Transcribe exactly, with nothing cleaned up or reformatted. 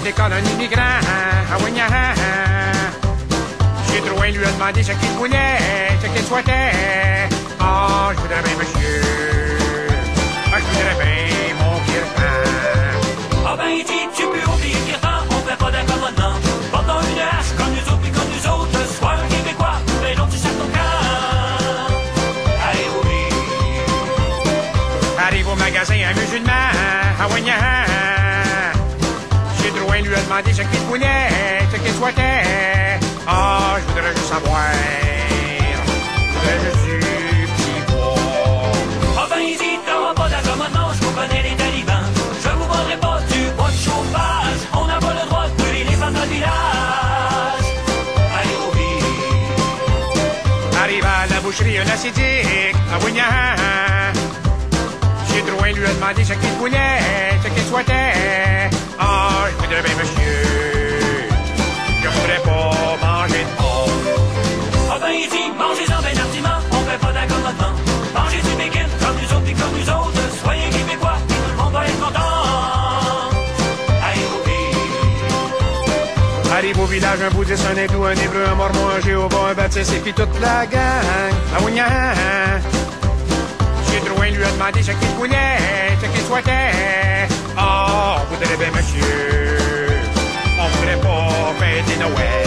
décolle un immigrant. Ah oui, ah, Chez Drouin lui a demandé ce qu'il voulait, ce qu'il souhaitait. Ah, je voudrais bien, monsieur. Ah, je voudrais bien mon Kirtan. Ah ben, il dit, tu peux oublier Kirtan, on fait pas d'accommodement. Portons une hache comme nous autres, puis comme nous autres. Sois un Québécois, ben non, tu sers ton camp. Allez, oui. Arrive au magasin un musulman. Ah oui, ah, Chez Drouin lui a demandé ce qu'il voulait, ce qu'il souhaitait. Ah, je voudrais juste savoir. Je voudrais juste du petit bois. Ah ben, il dit, t'auras pas d'accommodement, je connais les talibans. Je vous vendrai pas du bois de chauffage. On n'a pas le droit de brûler les femmes dans le village. Allez, oui. Arrive à la boucherie un acidique. Ah oui, ah, Chez Drouin lui a demandé ce qu'il voulait, ce qu'il souhaitait. Ah, je voudrais bien, monsieur. Je voudrais pas manger de porc. Ah ben, il dit, mangez-en ben hardiment, on fait pas d'accommodement. Mangez du bacon comme nous autres, puis comme nous autres. Soyez Québécois, puis tout le monde va être content. Allez, oui. Arrive au village un bouddhiste, un hindou, un hébreu, un mormon, un jéhovah, un baptiste et puis toute la gang. Ah oui, ah, Chez Drouin lui a demandé ce qu'il voulait, ce qu'il souhaitait. Ah, on voudrait bien, monsieur. On voudrait pas fêter Noël.